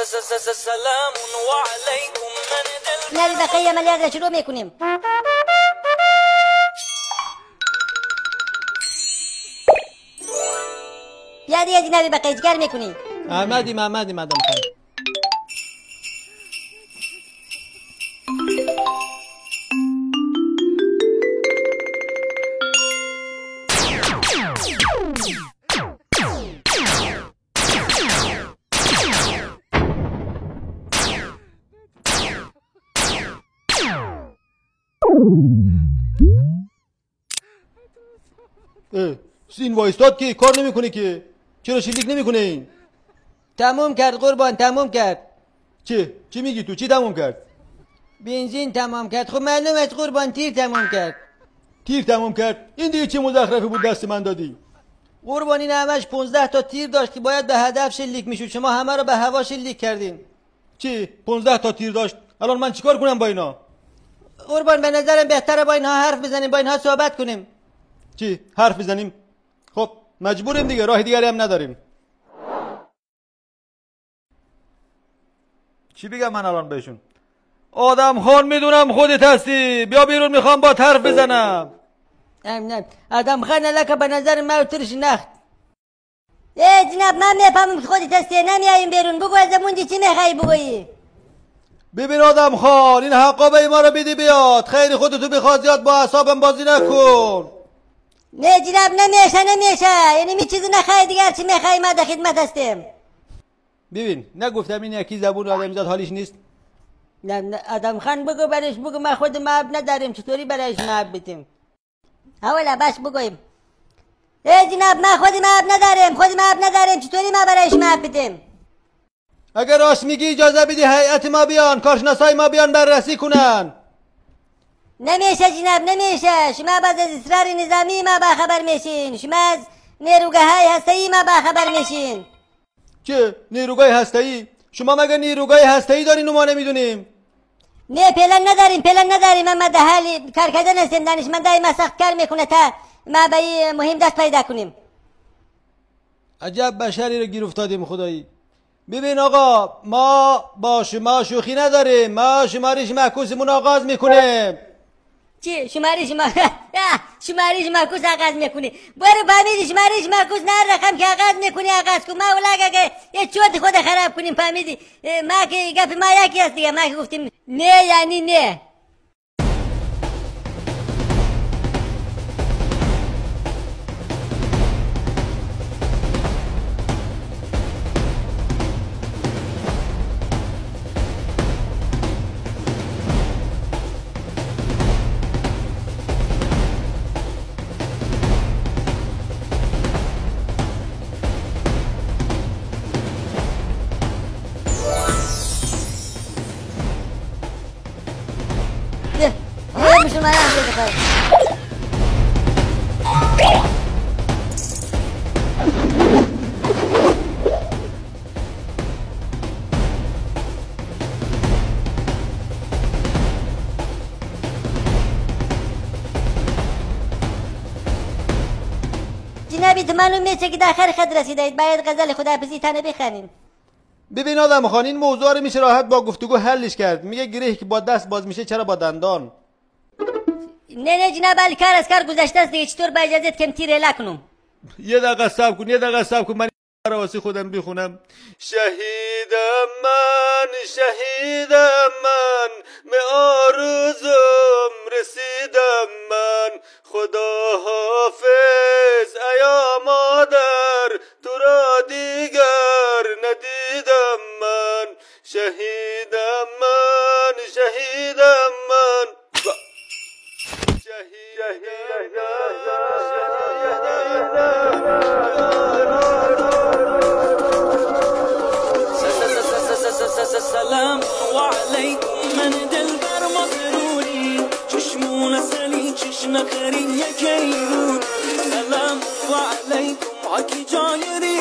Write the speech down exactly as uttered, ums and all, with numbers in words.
سلام علیکم من دل نبی بقیه عملیات را شروع میکنیم. بیا دیگه جنابی بقیه چیکار میکنی؟ آمدیم آمدیم مدام خان. این وایستاد که کار نمیکنه که چرا شلیک نمیکنه این؟ تموم کرد قربان تموم کرد. چه؟ چی میگی تو؟ چی تموم کرد؟ بنزین تمام کرد. خب معلوم است قربان تیر تمام کرد. تیر تمام کرد؟ این دیگه چه مزخرفی بود دست من دادی؟ قربان این همش پونزده تا تیر داشت که باید به هدف شلیک میشد، شما همه رو به هوا شلیک کردین. چی؟ پونزده تا تیر داشت؟ الان من چیکار کنم با اینا؟ قربان به نظرم بهتره با اینها حرف بزنیم، با اینها صحبت کنیم. چی؟ حرف بزنیم؟ خب مجبوریم دیگه، راه دیگری هم نداریم. چی بگم من الان بهشون؟ آدم خان میدونم خودت هستی، بیا بیرون میخوام با حرف بزنم. نه آدم خان الکه به نظر من ترش نخت. ای جناب من میفهمم که خودت هستی، نمیاییم بیرون. بگو از موندی چی میخوای بگویی؟ ببین آدم خان این حقابه ما رو بیدی بیاد، خیلی خودتو بخواد زیاد با اعصابم بازی نکن. نه جناب نمیشه نمیشه، یعنی می چیزی نخوای دیگر چی میخوای؟ ما در خدمت هستیم. ببین نگفتم این یکی زبون آدم زاد حالیش نیست. نه نه آدم خان بگو برش بگو ما خود ماب نداریم، چطوری برایش ماب بتیم؟ اولا باش بگویم. ای جناب ما خودی ماب نداریم، خودی ماب نداریم، چطوری ما برایش ماب بتیم؟ اگر راست میگی اجازه بدی هیئت ما بیان، کارشناسای ما بیان بررسی کنن. نمیشه جناب نمیشه، شما باز از اسرار نظامی ما باخبر میشین، شما از نیروگاه های هسته‌ای ما باخبر میشین. چه؟ نیروگاه هسته‌ای؟ شما مگه نیروگاه هسته‌ای دارین و ما نمیدونیم؟ نه پلن نداریم پلن نداریم، اما در حال کار کردن هستیم، دانشمندای ما سخت کار میکنه تا ما به این مهم دست پیدا کنیم. عجب بشری رو گیر افتادیم خدایی. ببین آقا ما با شما شوخی نداریم، ما شمارش معکوسمون آغاز میکنیم. چی؟ شمارش ما شمارش معکوس آغاز میکنی؟ برو فهمیدی شمارش معکوس نه رقم که آغاز میکنی آغاز کن. ما اولاگه که یه چوت خود خراب کنیم فهمیدی؟ ما که گپ ما یکی هست دیگه، ما که گفتیم نه یعنی نه. جنابی تو معلوم میشه که در آخر خط رسیدید، باید غزل خداحافظی تنه بخوانین. ببین آدم خان این موضوع رو میشه راحت با گفتگو حلش کرد. میگه گره که با دست باز میشه چرا با دندان؟ نه نه جناب علی کار از کار گذشته است دیگه، چطور با اجازت کم تیر اله کنم؟ یه دقیقه صبر کن یه دقیقه صبر کن من این واسه خودم بخونم. شهیدم من شهیدم من به آرزوم رسیدم من، خدا حافظ ایا مادر تو را دیگر ندیدم من، شهیدم من شهیدم من سلام علیکم من دلبر مغروری، چشمون سلی چشم خری یکی بود. سلام علیکم حکی جای